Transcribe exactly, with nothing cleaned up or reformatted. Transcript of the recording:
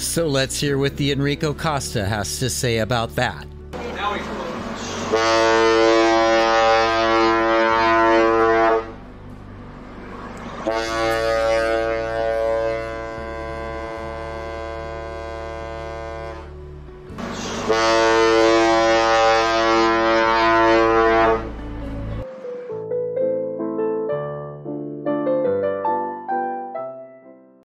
So let's hear what the Enrico Costa has to say about that. Now he's close.